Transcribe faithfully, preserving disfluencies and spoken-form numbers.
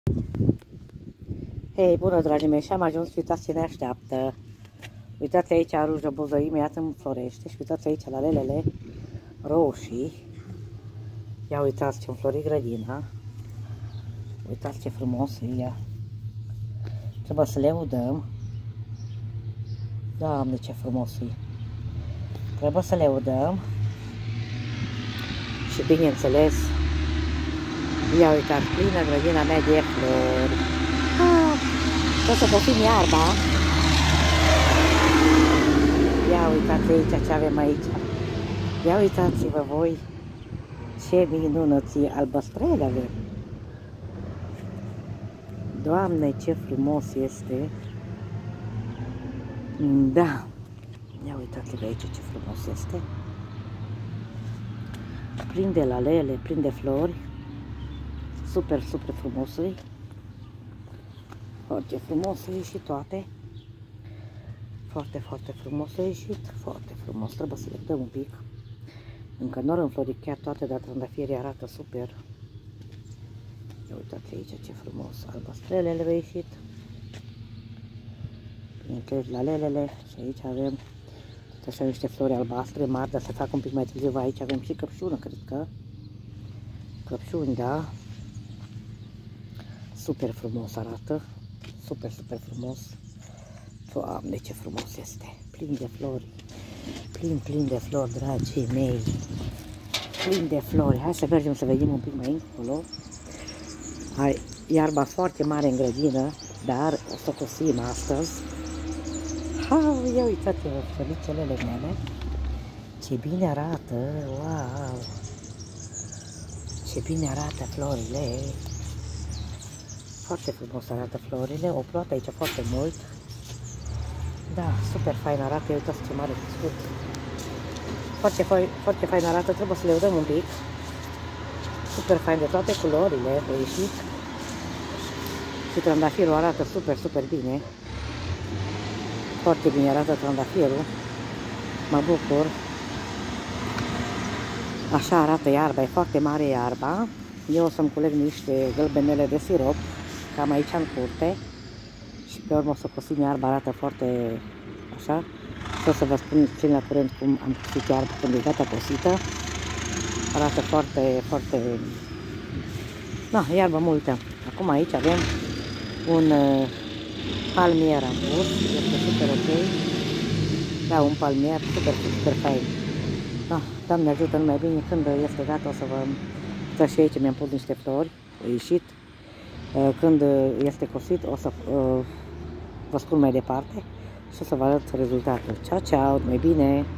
Hei, bună dragii mei, și am ajuns și uitați ce ne așteaptă. Uitați aici rujă buzăi, imediat înflorește și uitați aici la lelele roșii. Ia uitați ce înflori grădina. Uitați ce frumos e ea. Trebuie să le udăm. Doamne, ce frumos e. Trebuie să le udăm. Și bineînțeles, ia uitați, plină grădina mea de flori. O să găsim iarba. Ia uitați aici ce avem aici. Ia uitați-vă voi ce minunății albăstrele avem. Doamne, ce frumos este. Da. Ia uitați-vă aici ce frumos este. Plin de lalele, plin de flori. Super, super frumos e. Foarte frumos a ieșit toate. Foarte, foarte frumos a ieșit. Foarte frumos. Trebuie să le dăm un pic. Încă nu au înflorit chiar toate, dar trandafirii arată super. Ia uitați aici ce frumos. Albastrelele au ieșit. Bineînțeles la lelele. Și aici avem tot așa niște flori albastre mari, dar se fac un pic mai târziu. Aici avem și căpșună, cred că. Căpșuni, da. Super frumos arată. Super, super frumos. Doamne, ce frumos este. Plin de flori. Plin, plin de flori, dragii mei. Plin de flori. Hai să mergem să vedem un pic mai încolo. Hai, iarba foarte mare în grădină, dar o să cosim astăzi. Ha, ia uitați-vă, floricelele mele. Ce bine arată. Wow! Ce bine arată florile. Foarte frumos arată florile, o ploată aici foarte mult. Da, super fain arată, uitați ce mare crescut. Foarte, foarte fain arată, trebuie să le udăm un pic. Super fain de toate culorile, au ieșit. Și trandafirul arată super, super bine. Foarte bine arată trandafirul. Mă bucur. Așa arată iarba, e foarte mare iarba. Eu o să-mi culeg niște gălbenele de sirop. Cam aici în curte și pe urmă o să cosim iarba, arată foarte așa și o să vă spun țin la curent cum am cosit iarba când e gata cosită. Arată foarte, foarte, da, iarbă multă. Acum aici avem un uh, palmier am pus, este super ok. Da, un palmier super, super fain. Da, Doamne ajută numai bine, când este gata o să vă să și aici mi-am pus niște flori, au ieșit. Când este cosit, o să uh, vă spun mai departe și o să vă arăt rezultatul. Ceau, ceau, mai bine!